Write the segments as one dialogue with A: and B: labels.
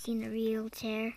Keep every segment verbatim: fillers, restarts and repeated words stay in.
A: seen a real chair.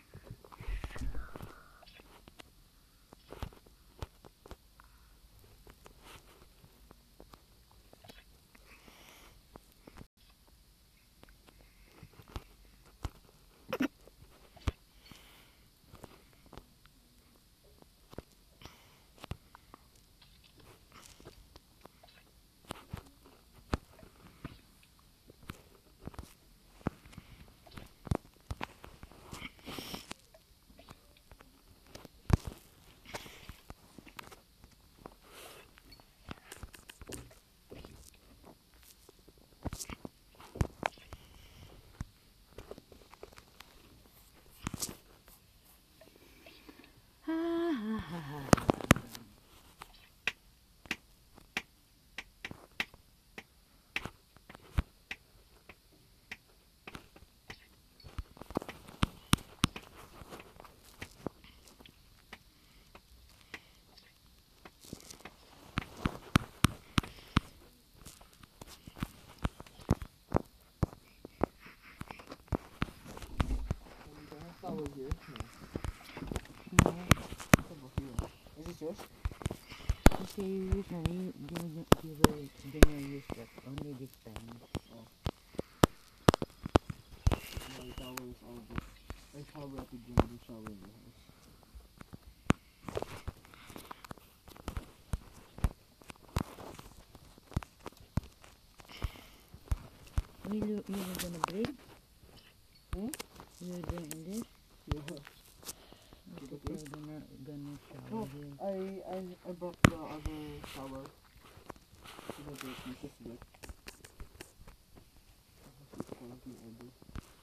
B: Flower here?
C: No.
B: Is this yours?
C: You say you use na, you, you, you will, then you use that only this time.
B: Oh. My shower is all this. I shower at the gym, I shower in the house.
C: Will you, you were gonna break?
B: Hmm?
C: You were doing this?
B: Yeah.
C: I thought you were gonna, gonna shower
B: No,
C: here.
B: I, I, I brought the other shower. So that it uses wet. It's quarantine order.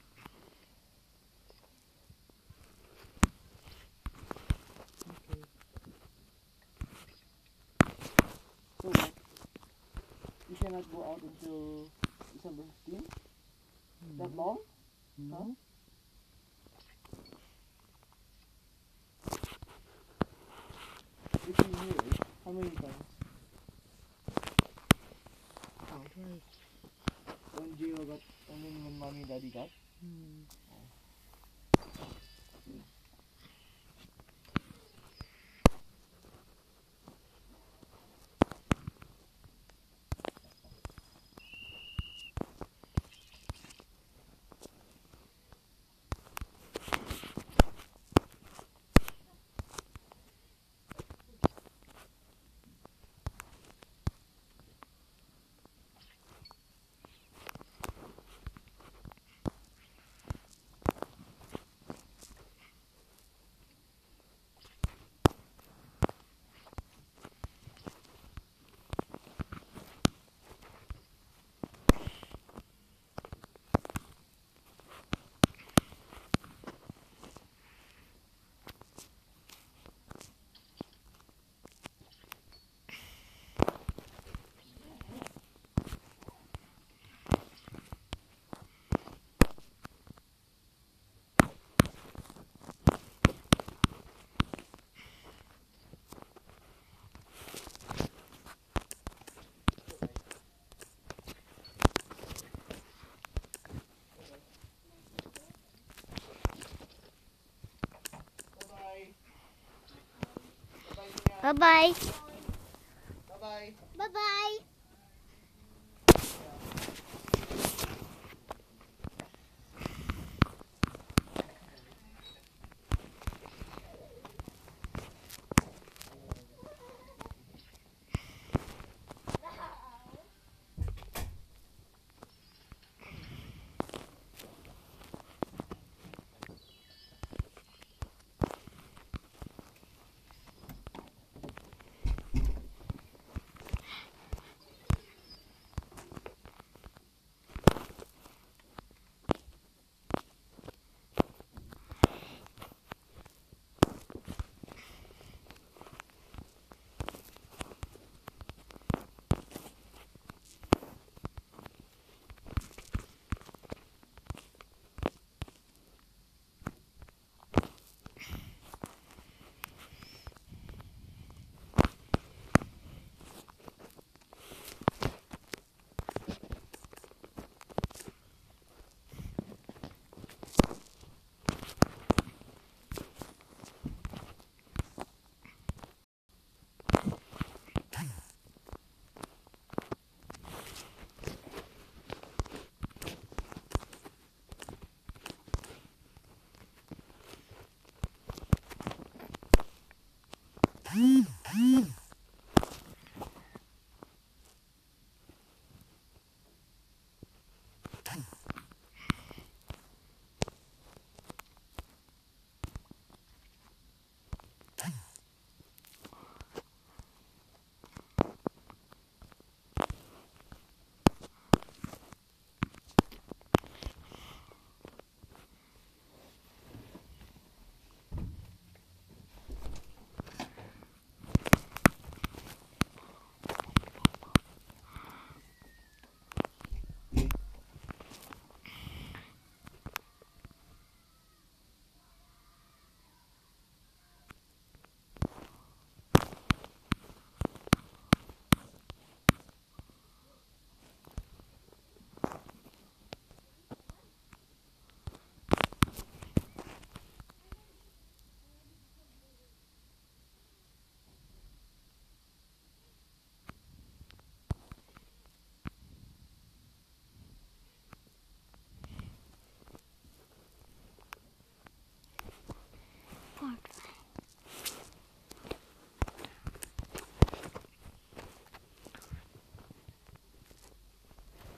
C: Okay.
B: So like, you cannot go out until December fifteenth?
C: No.
B: That long?
C: No.
B: Between years, how many times?
C: Oh. Twice.
B: When Gio got, and then when mommy and daddy got?
C: Hmm.
A: Bye bye.
B: Bye-bye.
A: Bye bye.
C: Mm-hmm.